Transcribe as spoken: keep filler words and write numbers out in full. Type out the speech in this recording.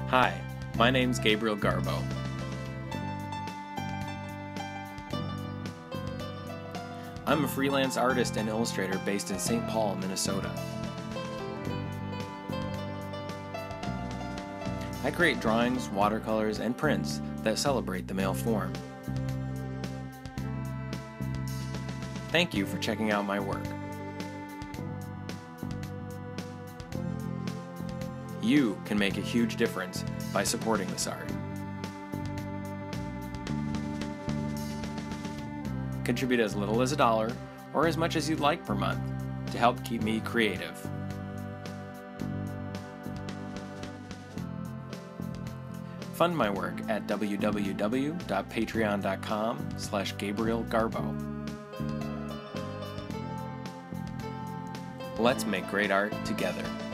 Hi, my name's Gabriel Garbow. I'm a freelance artist and illustrator based in Saint Paul, Minnesota. I create drawings, watercolors, and prints that celebrate the male form. Thank you for checking out my work. You can make a huge difference by supporting this art. Contribute as little as a dollar or as much as you'd like per month to help keep me creative. Fund my work at w w w dot patreon dot com slash Gabriel Garbow. Let's make great art together.